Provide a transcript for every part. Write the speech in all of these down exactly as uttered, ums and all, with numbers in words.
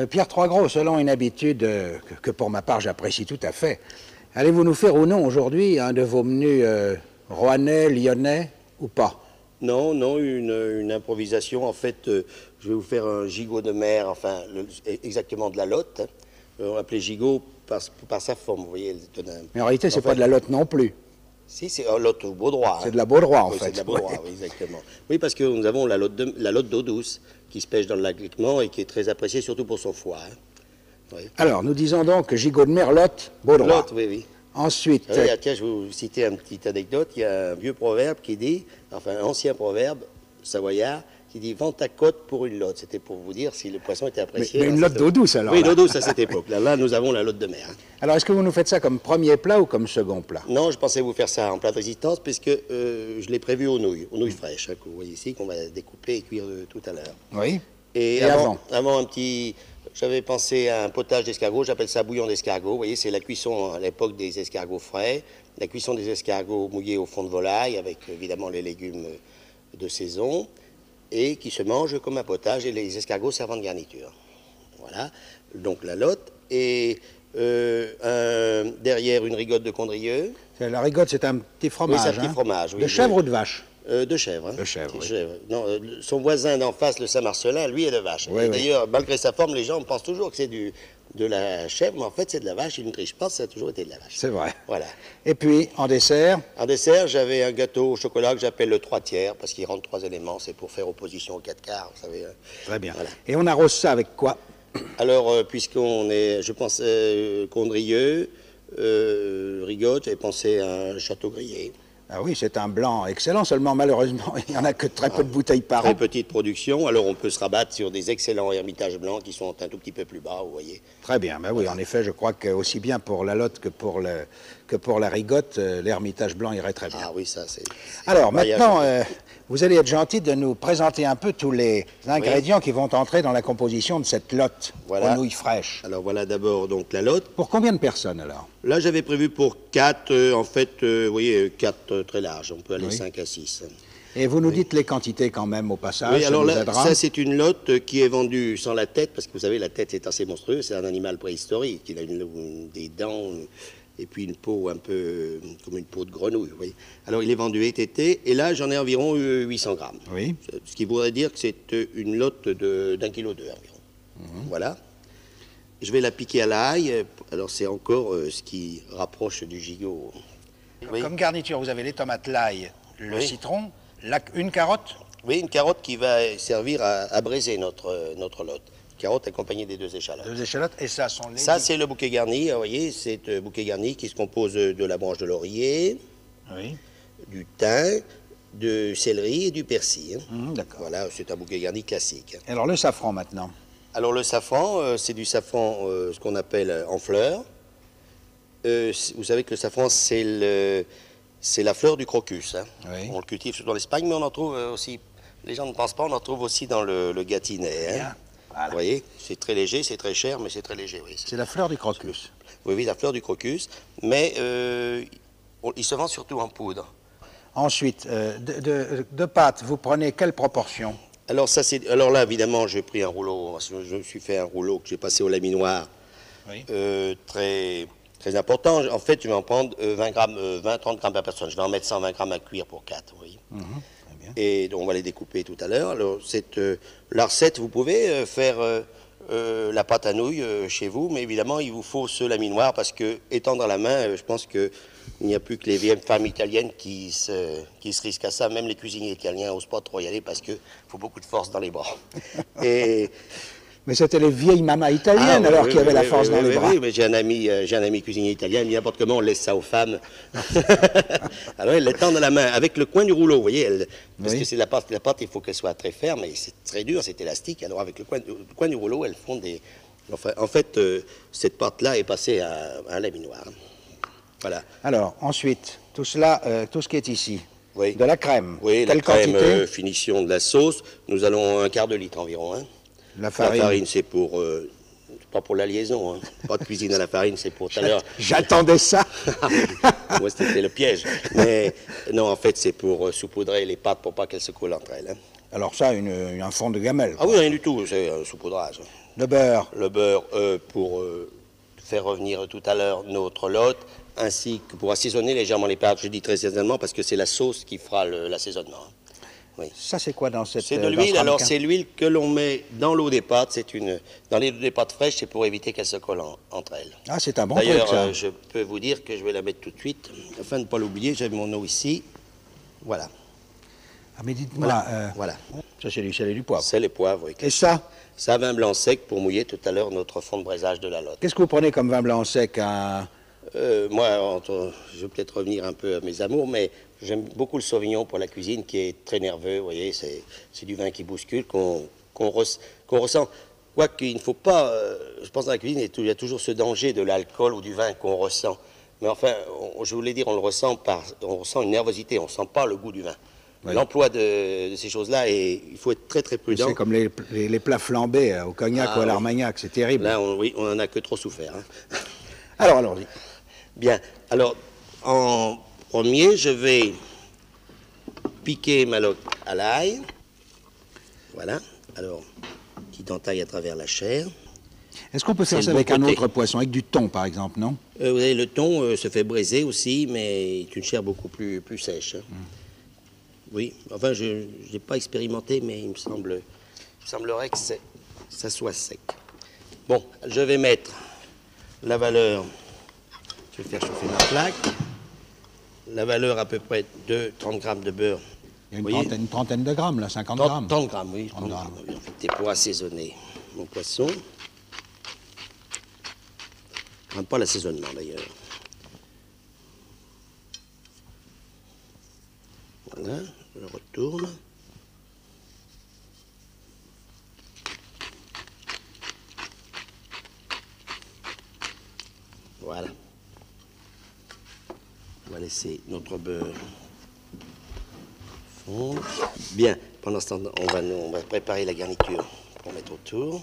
Pierre Troisgros, selon une habitude euh, que, que pour ma part j'apprécie tout à fait, allez-vous nous faire ou non aujourd'hui un de vos menus euh, rouennais, lyonnais ou pas? Non, non, une, une improvisation. En fait, euh, je vais vous faire un gigot de mer, enfin, le, exactement de la lotte. Hein. On l'appelait gigot par, par sa forme, vous voyez. Elle donne un... Mais en réalité, c'est en pas fait, de la lotte non plus. Si, c'est un lotte au Baudroie. C'est hein. de la Baudroie, en oui, fait. C'est de la Baudroie, ouais. Oui, exactement. Oui, parce que nous avons la lotte, de, la lotte d'eau douce qui se pêche dans le lac Léquemont et qui est très appréciée, surtout pour son foie. Hein. Oui. Alors, nous disons donc gigot de mer, lotte, Baudroie. Lotte, oui, oui. Ensuite... Ah oui, tiens, je vais vous citer une petite anecdote. Il y a un vieux proverbe qui dit, enfin un ancien proverbe savoyard, qui dit « Vends ta côte pour une lotte ». C'était pour vous dire si le poisson était apprécié. Mais, mais une lotte d'eau douce, alors. Oui, là. d'eau douce à cette époque. Là, là, nous avons la lotte de mer. Hein. Alors, est-ce que vous nous faites ça comme premier plat ou comme second plat? Non, je pensais vous faire ça en plat de résistance, puisque euh, je l'ai prévu aux nouilles, aux nouilles fraîches, hein, que vous voyez ici, qu'on va découper et cuire de, tout à l'heure. Oui. Et, Et avant, avant avant un petit... J'avais pensé à un potage d'escargot, j'appelle ça bouillon d'escargot. Vous voyez, c'est la cuisson à l'époque des escargots frais, la cuisson des escargots mouillés au fond de volaille, avec évidemment les légumes de saison, et qui se mange comme un potage, et les escargots servant de garniture. Voilà, donc la lotte, et euh, un, derrière une rigotte de Condrieu. La rigotte, c'est un petit fromage. Oui, c'est un petit hein. fromage. Oui, de chèvre oui. ou de vache? Euh, de chèvre. Hein. De chèvre, oui. chèvre. Non, euh, son voisin d'en face, le Saint-Marcelin, lui est de vache. Oui, et oui. d'ailleurs, malgré sa forme, les gens pensent toujours que c'est du, de la chèvre, mais en fait, c'est de la vache. Ils ne trichent pas, ça a toujours été de la vache. C'est vrai. Voilà. Et puis, en dessert? En dessert, j'avais un gâteau au chocolat que j'appelle le trois tiers, parce qu'il rentre trois éléments. C'est pour faire opposition aux quatre quarts, vous savez. Très bien. Voilà. Et on arrose ça avec quoi? Alors, euh, puisqu'on est, je pense, euh, Condrieu, euh, rigotte, j'avais pensé à un château grillé. Ah oui, c'est un blanc excellent, seulement malheureusement, il n'y en a que très peu de bouteilles par Très an. petite production, alors on peut se rabattre sur des excellents Hermitage blancs qui sont un tout petit peu plus bas, vous voyez. Très bien, ben oui, en effet, je crois que aussi bien pour la lotte que pour, le, que pour la rigotte, euh, l'Hermitage blanc irait très bien. Ah oui, ça c'est... Alors maintenant, euh, vous allez être gentil de nous présenter un peu tous les ingrédients oui. qui vont entrer dans la composition de cette lotte voilà. aux nouilles fraîches. Alors voilà d'abord donc la lotte. Pour combien de personnes alors? Là j'avais prévu pour quatre, euh, en fait, euh, vous voyez, quatre euh, très larges, on peut aller oui. cinq à six. Et vous nous oui. dites les quantités quand même au passage. Oui, alors ça, là, ça c'est une lotte qui est vendue sans la tête, parce que vous savez, la tête est assez monstrueuse, c'est un animal préhistorique, il a une, une, des dents et puis une peau un peu comme une peau de grenouille, vous voyez. Alors il est vendu été été, et là j'en ai environ huit cents grammes. Oui. Ce qui voudrait dire que c'est une lotte d'un kilo deux environ. Mmh. Voilà. Je vais la piquer à l'ail, alors c'est encore euh, ce qui rapproche du gigot. Oui. Comme garniture, vous avez les tomates, l'ail, le oui. citron, la, une carotte. Oui, une carotte qui va servir à, à braiser notre, notre lotte. Carotte accompagnée des deux échalotes. Deux échalotes, et ça sont les... Ça, c'est le bouquet garni, vous voyez, c'est le bouquet garni qui se compose de la branche de laurier, oui. du thym, du céleri et du persil. Mmh, d'accord. Voilà, c'est un bouquet garni classique. Alors le safran maintenant. Alors le safran, euh, c'est du safran, euh, ce qu'on appelle en fleurs. Euh, vous savez que le safran, c'est le, c'est la fleur du crocus. Hein. Oui. On le cultive surtout en Espagne, mais on en trouve aussi, les gens ne pensent pas, on en trouve aussi dans le, le Gâtinais. Hein. Voilà. Vous voyez, c'est très léger, c'est très cher, mais c'est très léger. Oui, c'est la fleur du crocus. Oui, oui, la fleur du crocus, mais euh, on, il se vend surtout en poudre. Ensuite, euh, de, de, de pâte, vous prenez quelle proportion? Alors, ça, c'est, alors là, évidemment, j'ai pris un rouleau, je me suis fait un rouleau que j'ai passé au laminoir, oui. euh, très, très important. En fait, je vais en prendre euh, vingt grammes, euh, vingt à trente grammes par personne. Je vais en mettre cent vingt grammes à cuire pour quatre, vous voyez. Mmh. Et donc, on va les découper tout à l'heure. Alors, cette, euh, la recette, vous pouvez euh, faire euh, euh, la pâte à nouilles euh, chez vous, mais évidemment, il vous faut ce laminoir parce que, étendre à la main, euh, je pense qu'il n'y a plus que les vieilles femmes italiennes qui se, qui se risquent à ça. Même les cuisiniers italiens n'osent pas trop y aller parce qu'il faut beaucoup de force dans les bras. Et... Mais c'était les vieilles mamas italiennes ah, alors oui, qui oui, avaient oui, la force oui, dans oui, les bras. Oui, mais j'ai un ami, euh, j'ai un ami cuisinier italien, il dit n'importe comment on laisse ça aux femmes. Alors elle l'étend dans la main avec le coin du rouleau, vous voyez, elle, parce oui. que c'est la pâte, la pâte, il faut qu'elle soit très ferme et c'est très dur, c'est élastique. Alors avec le coin, le coin du rouleau, elles font des. Enfin, en fait, euh, cette pâte-là est passée à, à un laminoir. Voilà. Alors ensuite, tout cela, euh, tout ce qui est ici. Oui. De la crème. Oui, quelle la crème, quantité euh, finition de la sauce. Nous allons un quart de litre environ. Hein. La farine, la farine c'est pour, euh, pas pour la liaison, hein. Pas de cuisine à la farine, c'est pour tout à l'heure. J'attendais ça. Moi, c'était le piège. Mais non, en fait, c'est pour euh, saupoudrer les pâtes pour pas qu'elles se coulent entre elles. Hein. Alors ça, une, une- un fond de gamelle. Ah oui, rien du tout, c'est un saupoudrage. Le beurre. Le beurre euh, pour euh, faire revenir tout à l'heure notre lot, ainsi que pour assaisonner légèrement les pâtes. Je dis très assaisonnement parce que c'est la sauce qui fera l'assaisonnement. Oui. Ça, c'est quoi dans cette... C'est de dans ce l'huile, alors ramequin? c'est l'huile que l'on met dans l'eau des pâtes. C'est une, dans l'eau des pâtes fraîches, c'est pour éviter qu'elles se collent en- entre elles. Ah, c'est un bon truc, D'ailleurs, ça. euh, je peux vous dire que je vais la mettre tout de suite, afin de ne pas l'oublier. J'ai mon eau ici. Voilà. Ah, mais dites-moi... Voilà. euh, voilà. Ça, c'est du sel et du poivre. C'est les poivres. Oui. Et ça, Ça, vin blanc sec pour mouiller tout à l'heure notre fond de braisage de la lotte. qu'est-ce que vous prenez comme vin blanc sec? un... Euh, moi, entre- je vais peut-être revenir un peu à mes amours, mais j'aime beaucoup le Sauvignon pour la cuisine, qui est très nerveux. Vous voyez, c'est c'est du vin qui bouscule, qu'on qu'on res- qu'on ressent. Quoiqu'il ne faut pas, euh, je pense dans la cuisine, il y a toujours ce danger de l'alcool ou du vin qu'on ressent. Mais enfin, on- je voulais dire, on le ressent par, on ressent une nervosité, on ne sent pas le goût du vin. Oui. L'emploi de, de ces choses-là, et il faut être très très prudent. C'est comme les, les- les plats flambés euh, au cognac Ah, ou à oui. l'armagnac, c'est terrible. Là, on, oui, on n'en a que trop souffert. hein. Alors, allons-y. Bien, alors, en premier, je vais piquer ma loque à l'ail. Voilà, alors, petite entaille à travers la chair. Est-ce qu'on peut faire C'est ça le bon avec un côté. autre poisson, avec du thon, par exemple, non? Euh, vous savez, le thon euh, se fait braiser aussi, mais c'est une chair beaucoup plus, plus sèche. hein. Oui, enfin, je n'ai pas expérimenté, mais il me, semble, il me semblerait que c'est- ça soit sec. Bon, je vais mettre la valeur, je vais faire chauffer ma plaque, la valeur à peu près de trente grammes de beurre. Il y a une Vous voyez, trentaine, une trentaine de grammes, là, cinquante trente, grammes. trente grammes, oui. trente trente grammes. grammes, oui, en fait, c'est pour assaisonner mon poisson. Je ne pas l'assaisonnement d'ailleurs. Voilà, je le retourne. Voilà. On va laisser notre beurre fondre. Bien, pendant ce temps, on va, on va préparer la garniture pour mettre autour.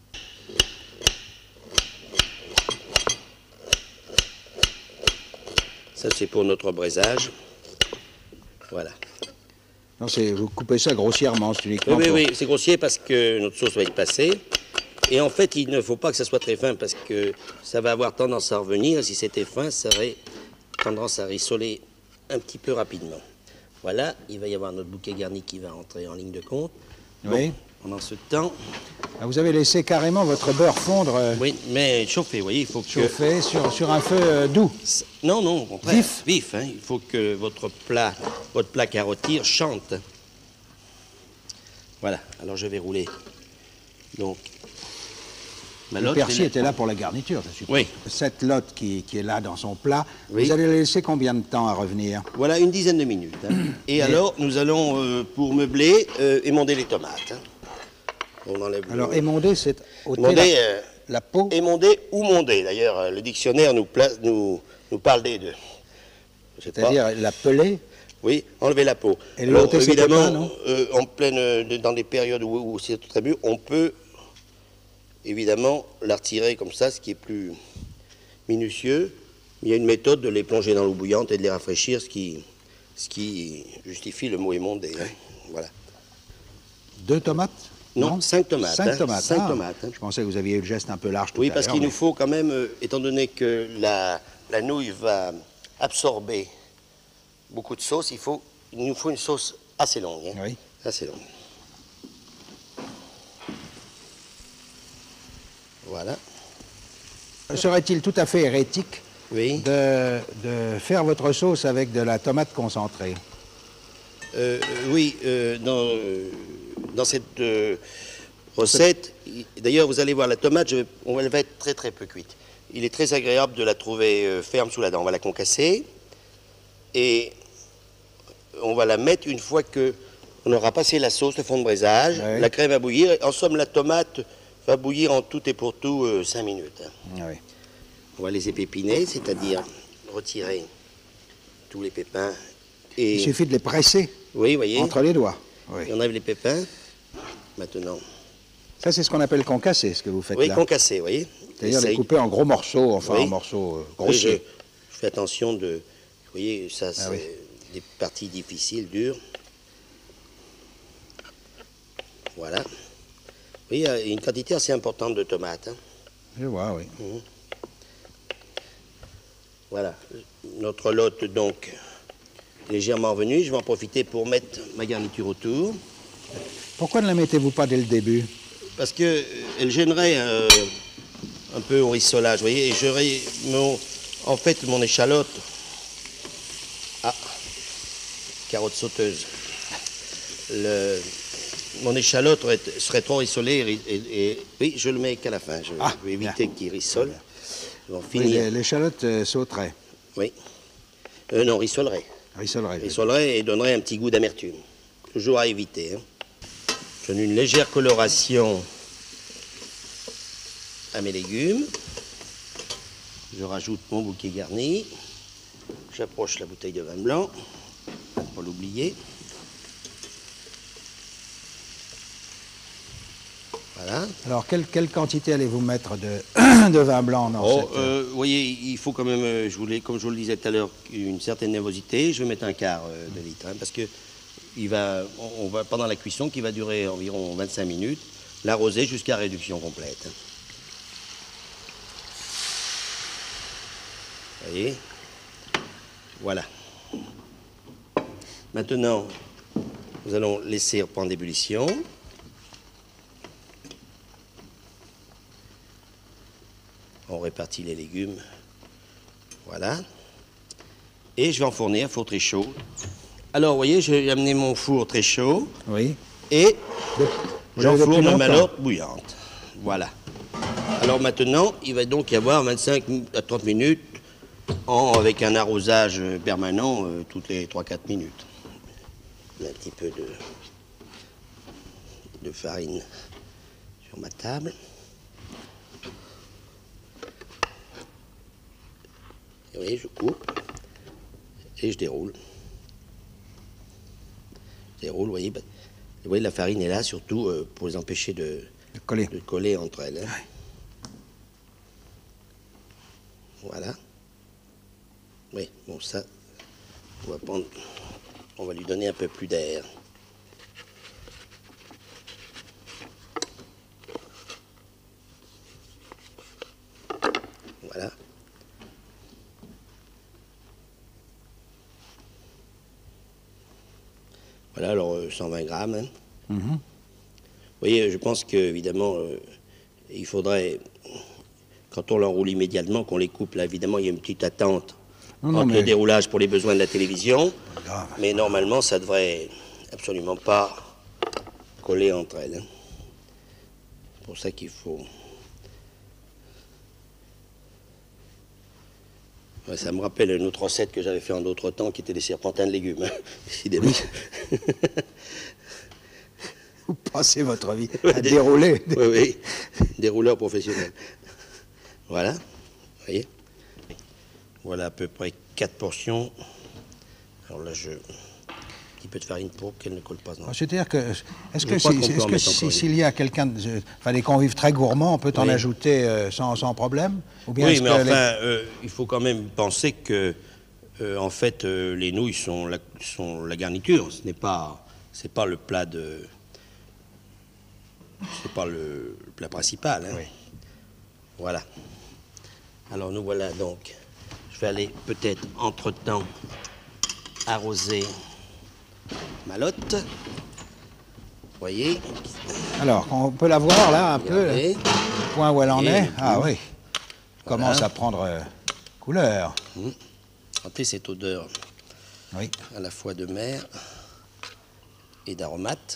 Ça, c'est pour notre braisage. Voilà. Non, c'est, vous coupez ça grossièrement, c'est Oui, uniquement oui, pour- oui, c'est grossier parce que notre sauce va être passée. Et en fait, il ne faut pas que ça soit très fin parce que ça va avoir tendance à revenir. Et si c'était fin, ça aurait tendance à rissoler un petit peu rapidement. Voilà, il va y avoir notre bouquet garni qui va entrer en ligne de compte. Oui. Bon, pendant ce temps, Ah, vous avez laissé carrément votre beurre fondre, euh, oui, mais chauffer, vous voyez, il faut que... chauffé sur, sur un feu euh, doux. Non, non, au contraire. Vif. Vif, hein. Il faut que votre plat, votre plat carottire chante. Voilà, alors je vais rouler. Donc, ma Le lotte, persil c'est- était là pour la garniture, je suppose. Oui. Cette lotte qui, qui est là dans son plat, Oui. vous allez la laisser combien de temps à revenir? Voilà, une dizaine de minutes. hein. Et alors, nous allons, euh, pour meubler, euh, émonder les tomates. hein. On enlève le- Alors, émonder, c'est ôter Émonder, la, euh, la peau. émonder ou monder. D'ailleurs, euh, le dictionnaire nous, place, nous, nous parle des deux. Je sais pas. C'est-à-dire la pelée. Oui, enlever la peau. Et le ôter, c'est évidemment, pas, non euh, en pleine, euh, dans des périodes où, où c'est très mûr, on peut évidemment la retirer comme ça, ce qui est plus minutieux. Il y a une méthode de les plonger dans l'eau bouillante et de les rafraîchir, ce qui, ce qui justifie le mot émondé. hein. Voilà. Deux tomates? Non, cinq tomates, Cinq hein. tomates. Cinq ah, tomates, hein. Je pensais que vous aviez eu le geste un peu large tout Oui, à parce l'heure, qu'il mais- nous faut quand même, euh, étant donné que la, la nouille va absorber beaucoup de sauce, il, faut, il nous faut une sauce assez longue. hein. Oui. Assez longue. Voilà. Serait-il tout à fait hérétique Oui. de, de faire votre sauce avec de la tomate concentrée? Euh, oui, euh, dans, euh, dans cette euh, recette, il- d'ailleurs, vous allez voir, la tomate, je, on va, elle va être très très peu cuite. Il est très agréable de la trouver euh, ferme sous la dent. On va la concasser et on va la mettre une fois que on aura passé la sauce, le fond de braisage, Ouais. la crème va bouillir. En somme, la tomate va bouillir en tout et pour tout euh, cinq minutes. hein. Oui. On va les épépiner, c'est-à-dire retirer tous les pépins. Et Il suffit de les presser oui, vous voyez, entre les doigts. Oui. on enlève les pépins. Maintenant, Ça, c'est ce qu'on appelle concasser, ce que vous faites oui, là. concasser, vous voyez. C'est-à-dire les Essaye. couper en gros morceaux, enfin Oui. en morceaux euh, Oui, je, grossiers. je fais attention de... Vous voyez, ça, c'est Ah oui. des parties difficiles, dures. Voilà. Oui, il y a une quantité assez importante de tomates. Hein. Je vois, oui. Mmh. Voilà. Notre lotte, donc, légèrement venue. Je vais en profiter pour mettre ma garniture autour. Pourquoi ne la mettez-vous pas dès le début? Parce qu'elle gênerait euh, un peu au rissolage, vous voyez. Et j'aurais mon, en fait, mon échalote... Ah, carotte sauteuse. Le, mon échalote aurait, serait trop rissolée et, et, et... Oui, je le mets qu'à la fin. Je ah, vais éviter qu'il rissole. Oui, l'échalote euh, sauterait. Oui. Euh, non, rissolerait. Rissolerait. Rissolerait et donnerait un petit goût d'amertume. Toujours à éviter. Hein. Je donne une légère coloration à mes légumes. Je rajoute mon bouquet garni. J'approche la bouteille de vin blanc. Pas l'oublier. Voilà. Alors, quelle, quelle quantité allez-vous mettre de, de vin blanc dans oh, cette... euh, Vous voyez, il faut quand même, euh, je voulais, comme je vous le disais tout à l'heure, une certaine nervosité. Je vais mettre un quart euh, de litre, hein, parce que il va, on, on va, pendant la cuisson, qui va durer environ vingt-cinq minutes, l'arroser jusqu'à réduction complète. Vous voyez? Voilà. Maintenant, nous allons laisser reprendre l'ébullition. On répartit les légumes. Voilà. Et je vais enfourner un four très chaud. Alors, vous voyez, j'ai amené mon four très chaud. Oui. Et j'enfourne ma lotte bouillante. Voilà. Alors maintenant, il va donc y avoir vingt-cinq à trente minutes en, avec un arrosage permanent euh, toutes les trois à quatre minutes. Un petit peu de, de farine sur ma table. Et vous voyez, je coupe et je déroule. Je déroule, vous voyez, vous voyez, la farine est là surtout euh, pour les empêcher de, de, coller. de coller entre elles. Hein. Ouais. Voilà. Oui, bon, ça, on va prendre, on va lui donner un peu plus d'air. Voilà. Voilà, alors euh, cent vingt grammes. Hein. Mm-hmm. Vous voyez, je pense qu'évidemment, euh, il faudrait, quand on l'enroule immédiatement, qu'on les coupe. Là, évidemment, il y a une petite attente non, non, entre mais... le déroulage pour les besoins de la télévision. Grave. Mais normalement, ça devrait absolument pas coller entre elles. Hein. C'est pour ça qu'il faut... Ouais, ça me rappelle une autre recette que j'avais fait en d'autres temps, qui était des serpentins de légumes, hein, décidément. Vous passez votre vie à des... dérouler. Oui, oui, dérouleur professionnel. Voilà, vous voyez. Voilà à peu près quatre portions. Alors là, je... un petit peu de farine pour qu'elle ne colle pas. C'est-à-dire que, est-ce que s'il si, est si, si, y a quelqu'un, de, enfin des convives très gourmands, on peut en oui. ajouter euh, sans, sans problème ou bien oui, mais enfin, les... euh, il faut quand même penser que, euh, en fait, euh, les nouilles sont la, sont la garniture. Ce n'est pas, c'est pas le plat de, c'est pas le, le plat principal. Hein. Oui. Voilà. Alors nous voilà donc. Je vais aller peut-être entre-temps arroser ma lotte. Vous voyez. Alors, on peut la voir là un Regardez. peu, le point où elle en Et est. Ah oui. Voilà. Commence à prendre euh, couleur. Mmh. Sentez cette odeur oui. à la fois de mer et d'aromates.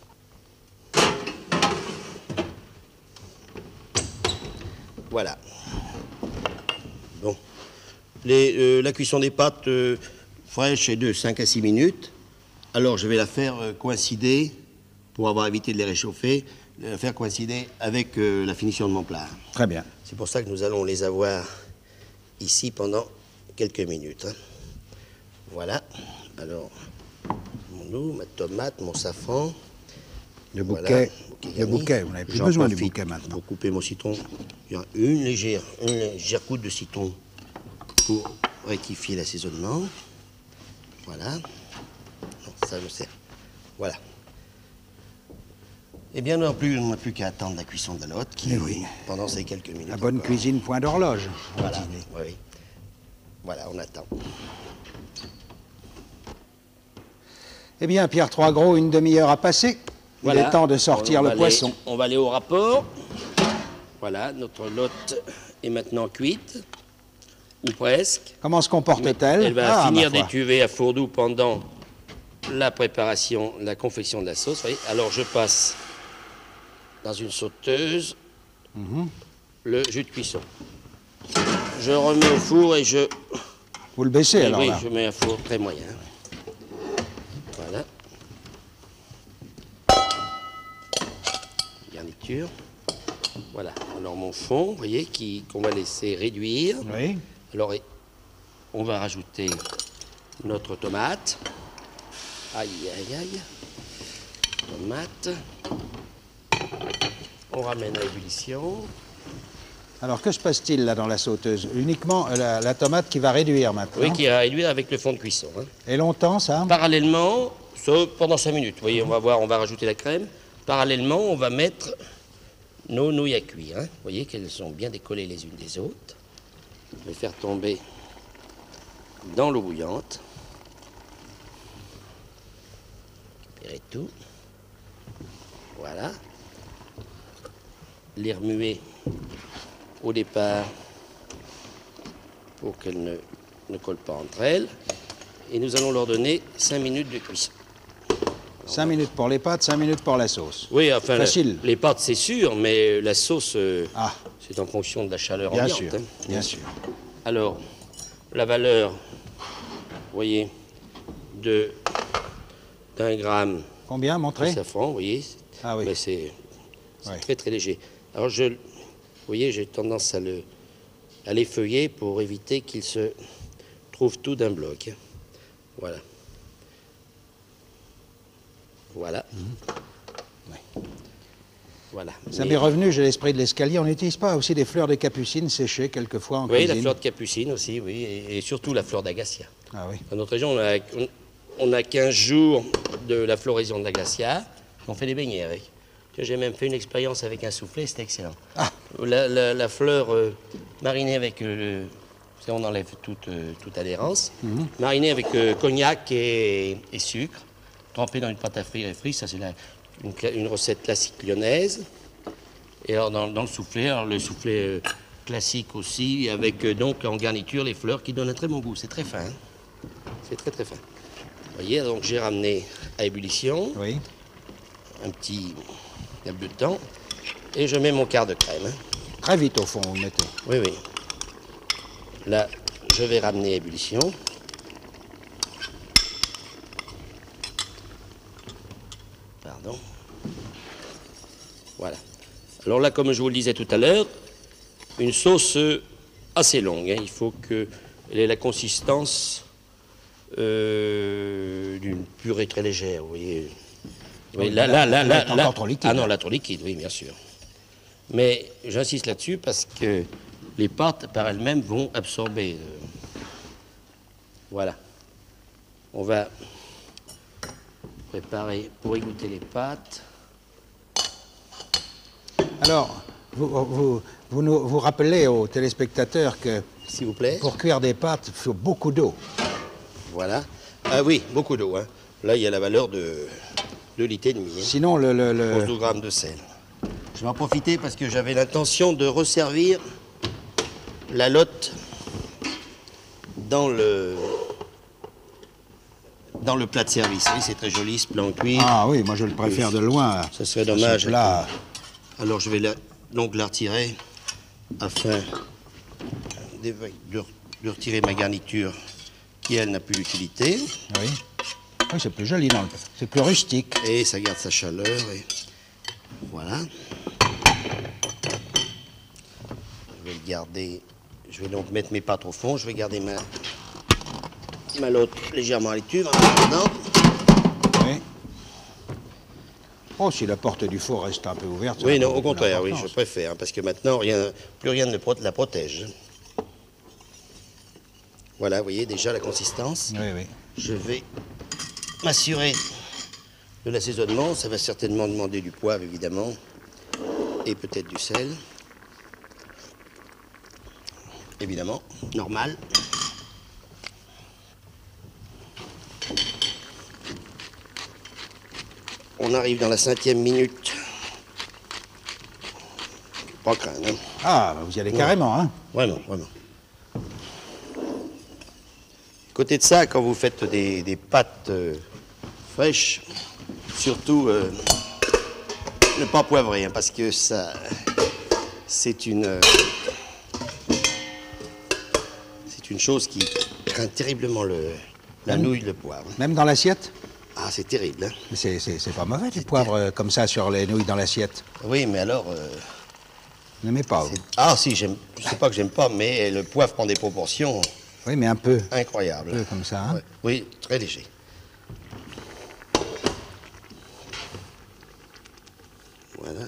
Voilà. Bon. Les, euh, la cuisson des pâtes euh, fraîches est de cinq à six minutes. Alors, je vais la faire euh, coïncider, pour avoir évité de les réchauffer, la faire coïncider avec euh, la finition de mon plat. Très bien. C'est pour ça que nous allons les avoir ici pendant quelques minutes. Hein. Voilà. Alors, mon eau, ma tomate, mon safran. Le bouquet. Voilà, bouquet le bouquet, vous n'avez plus besoin du bouquet maintenant. Pour couper mon citron, il y a une légère, une légère goutte de citron pour rectifier l'assaisonnement. Voilà. Non, ça me sert. Voilà. Eh bien, non plus, on n'a plus qu'à attendre la cuisson de la lotte, qui, Eh oui. pendant ces quelques minutes. La bonne encore. cuisine, point d'horloge. au Voilà, dîner. oui, oui. Voilà, on attend. Eh bien, Pierre Troisgros, une demi-heure à passer. Il Voilà. est temps de sortir On le va poisson. aller- on va aller au rapport. Voilà, notre lotte est maintenant cuite, ou presque. Comment se comporte-t-elle? Elle va Ah, finir ma foi. d'étuver à four doux pendant la préparation, la confection de la sauce. Vous voyez. Alors je passe dans une sauteuse Mhm. le jus de cuisson. Je remets au four et je... Vous le baissez Et alors oui, là. je mets un four très moyen. Voilà. Garniture. Voilà. Alors mon fond, vous voyez, qui- qu'on va laisser réduire. Oui. Alors, et- on va rajouter notre tomate. Aïe, aïe, aïe. Tomate. On ramène à ébullition. Alors, que se passe-t-il là dans la sauteuse? Uniquement euh, la, la tomate qui va réduire maintenant. Oui, qui a réduit avec le fond de cuisson. hein. Et longtemps, ça? Parallèlement, ça, pendant cinq minutes, vous voyez, on va voir, on va rajouter la crème. Parallèlement, on va mettre nos nouilles à cuire. hein. Vous voyez qu'elles sont bien décollées les unes des autres. Je vais faire tomber dans l'eau bouillante. Récupérer tout. Voilà. Les remuer au départ pour qu'elles ne, ne collent pas entre elles. Et nous allons leur donner cinq minutes de cuisson. Cinq minutes pour les pâtes, cinq minutes pour la sauce. Oui, enfin, la- Facile. les pâtes, c'est sûr, mais la sauce, euh, Ah, c'est en fonction de la chaleur bien ambiante. sûr, hein. bien sûr. Alors, la valeur, vous voyez, de d'un gramme Combien, de montrez? safran, vous voyez, Ah oui. mais c'est c'est Ouais. très très léger. Alors, je, vous voyez, j'ai tendance à le à l'effeuiller pour éviter qu'il se trouve tout d'un bloc. hein. Voilà. Voilà. Ouais. Voilà. Ça Mais- m'est revenu, j'ai l'esprit de l'escalier. On n'utilise pas aussi des fleurs de capucine séchées quelquefois en Oui, cuisine? la fleur de capucine aussi, oui, et, et surtout la fleur d'agacia. Ah oui. Dans notre région, on a, on- on a quinze jours de la floraison de l'agacia. On fait des beignets avec. J'ai même fait une expérience avec un soufflé, c'était excellent. Ah. La, la- la fleur euh, marinée avec, euh, le- vous savez, on enlève toute, euh, toute adhérence, Mhm. marinée avec euh, cognac et, et sucre, trempée dans une pâte à frire et frite, ça c'est la- une, cla- une recette classique lyonnaise. Et alors dans, dans le soufflé, alors le soufflé euh, classique aussi, avec euh, donc en garniture les fleurs qui donnent un très bon goût. C'est très fin. hein. C'est très très fin. Vous voyez, donc j'ai ramené à ébullition, Oui. un petit laps de temps, et je mets mon quart de crème. hein. Très vite au fond, vous le mettez. Oui, oui. Là, je vais ramener à ébullition. Pardon. Voilà. Alors là, comme je vous le disais tout à l'heure, une sauce euh, assez longue. hein. Il faut qu'elle ait la consistance euh, d'une purée très légère, vous voyez. Oui, là, là, là, elle là, est encore là. trop liquide. Ah non, là, trop liquide, oui, bien sûr. Mais j'insiste là-dessus parce que les pâtes, par elles-mêmes, vont absorber. euh, Voilà. On va préparer pour égoutter les pâtes. Alors, vous, vous, vous, nous, vous rappelez aux téléspectateurs que S'il vous plaît. pour cuire des pâtes, il faut beaucoup d'eau. Voilà. Ah oui, beaucoup d'eau. hein. Là, il y a la valeur de deux litres et demi. hein. Sinon, le, le, le- onze grammes de sel. Je vais en profiter parce que j'avais l'intention de resservir la lotte dans le dans le plat de service. Oui, c'est très joli ce plat en cuir. Ah oui, moi je le préfère de loin. Ça serait Ce dommage. plat. Alors je vais la, donc la retirer afin de, de- de retirer ma garniture qui, elle, n'a plus d'utilité. Oui, oui c'est plus joli, dans le... c'est plus rustique. Et ça garde sa chaleur. Et voilà. Je vais le garder. Je vais donc mettre mes pâtes au fond. Je vais garder ma, ma lotte légèrement à l'étuve en attendant. Oui. Oh, si la porte du four reste un peu ouverte. ça Oui, n'a non, pas au beaucoup contraire, oui, je d'importance. préfère. hein, parce que maintenant, rien, plus rien ne pro- la protège. Voilà, vous voyez déjà la consistance. Oui, oui. Je vais m'assurer de l'assaisonnement, ça va certainement demander du poivre, évidemment, et peut-être du sel. Évidemment, normal. On arrive dans la cinquième minute. Pas craindre, hein. Ah, vous y allez ouais. carrément, hein? Vraiment, vraiment. Côté de ça, quand vous faites des, des pâtes euh, fraîches, surtout euh, ne pas poivrer, hein, parce que ça, c'est une, euh, c'est une chose qui craint terriblement le, la même, nouille, le poivre. Même dans l'assiette? Ah, c'est terrible, hein. C'est, c'est, c'est pas mauvais, du poivre euh, comme ça sur les nouilles dans l'assiette. Oui, mais alors... Euh, n'aimez pas, vous? Ah, si, j'aime. Je sais pas que j'aime pas, mais le poivre prend des proportions... Oui, mais un peu. Incroyable. Un peu comme ça, hein? Ouais. Oui, très léger. Voilà.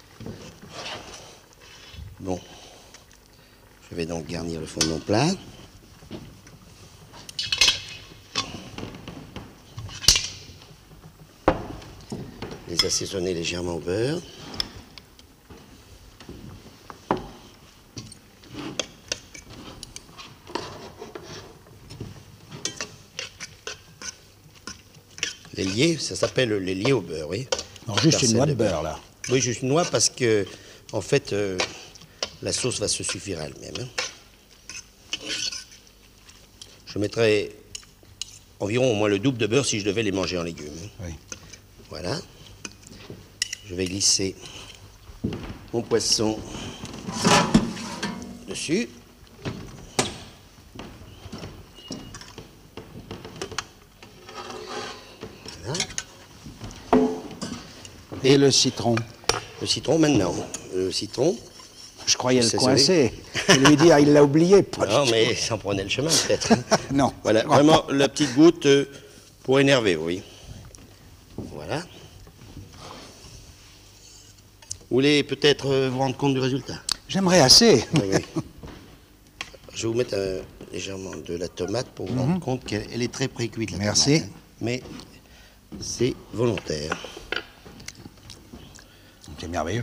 Bon. Je vais donc garnir le fond de mon plat. Les assaisonner légèrement au beurre. Les liés, ça s'appelle les liés au beurre, oui. Non, juste une noix de beurre, là. Oui, juste une noix parce que, en fait, euh, la sauce va se suffire à elle-même. Hein. Je mettrais environ au moins le double de beurre si je devais les manger en légumes. Hein. Oui. Voilà. Je vais glisser mon poisson dessus. Voilà. Et, Et le citron? Le citron maintenant. Le citron. Je croyais le coincer. Et lui dire, il l'a oublié. Pas non, mais ça prenait le chemin peut-être. Non. Voilà, vraiment la petite goutte euh, pour énerver, oui. Voilà. Vous voulez peut-être euh, vous rendre compte du résultat? J'aimerais assez. Oui, oui. Je vais vous mettre euh, légèrement de la tomate pour vous mm-hmm. rendre compte qu'elle est très précuite, la Merci. tomate. Hein. Mais c'est volontaire. C'est merveilleux.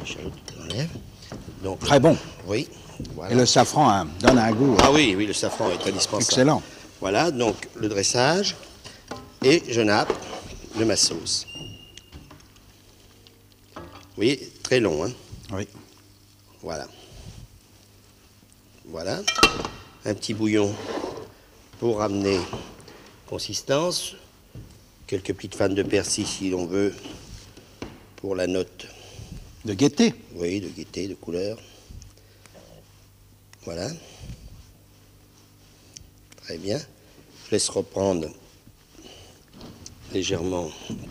Donc, très bon. Oui. Voilà. Et le safran hein, donne un goût. Ah oui, oui, le safran est indispensable. Excellent. Voilà, donc le dressage. Et je nappe de ma sauce. Vous voyez, très long, hein? Oui. Voilà. Voilà. Un petit bouillon pour ramener consistance. Quelques petites fans de persil si l'on veut pour la note. De gaieté. Oui, de gaieté, de couleur. Voilà. Très bien. Je laisse reprendre légèrement.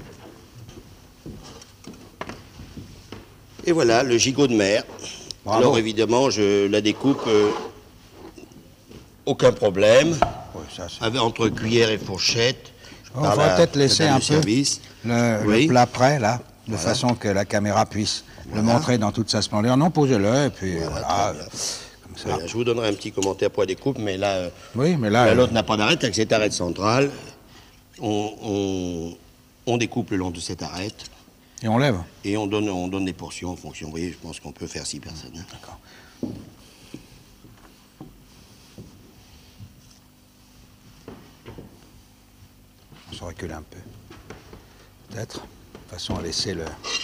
Et voilà, le gigot de mer. Bravo. Alors évidemment, je la découpe, euh, aucun problème. Oui, ça, avec, entre cuillère et fourchette. On va peut-être laisser un peu le, oui. le plat prêt, là, de voilà. façon que la caméra puisse voilà. le montrer dans toute sa splendeur. Non, posez-le, et puis voilà. voilà comme ça. Voilà, je vous donnerai un petit commentaire pour la découpe, mais là, oui, mais là, là l'autre euh... n'a pas d'arête, avec cette arête centrale. On, on, on découpe le long de cette arête. Et on lève. Et on donne, on donne des portions en fonction. Vous voyez, je pense qu'on peut faire six personnes. Hein. D'accord. On se recule un peu. Peut-être. De toute façon, à laisser le...